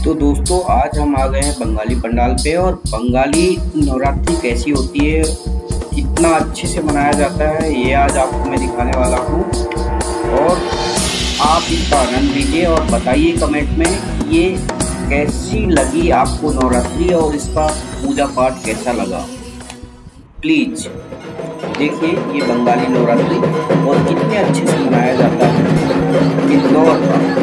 तो दोस्तों आज हम आ गए हैं बंगाली पंडाल पे और बंगाली नवरात्रि कैसी होती है, कितना अच्छे से मनाया जाता है, ये आज आपको मैं दिखाने वाला हूँ। और आप इसका आनंद लीजिए और बताइए कमेंट में ये कैसी लगी आपको नवरात्रि और इसका पूजा पाठ कैसा लगा। प्लीज देखिए ये बंगाली नवरात्रि और कितने अच्छे से मनाया जाता है इंदौर का।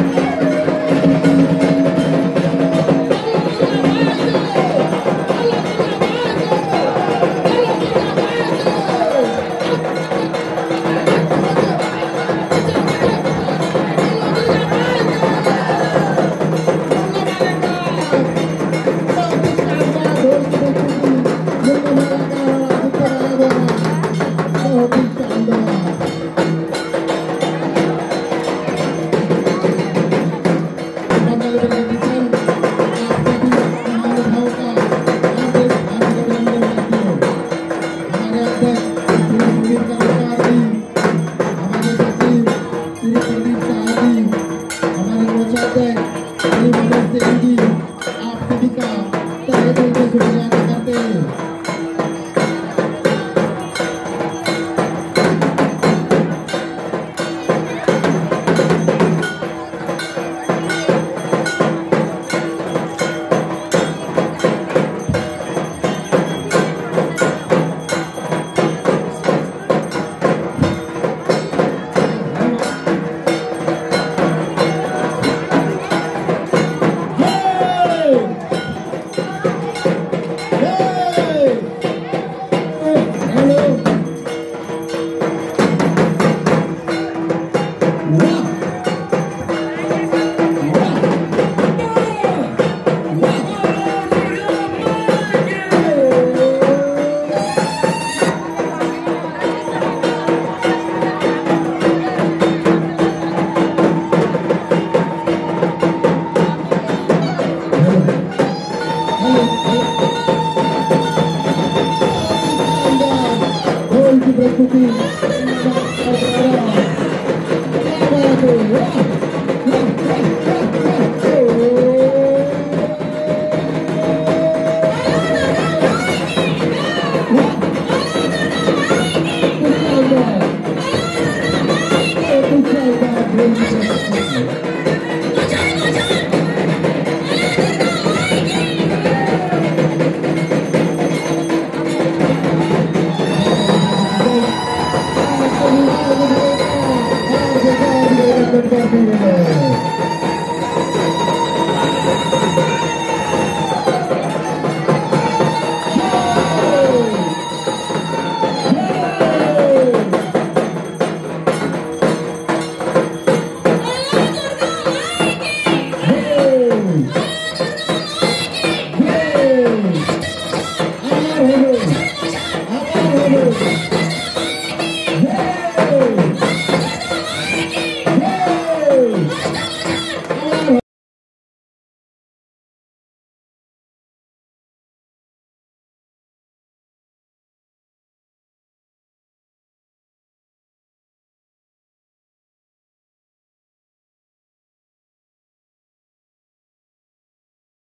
आप सभी का तहे दिल से शुक्रिया करते हैं। प्रस्तुति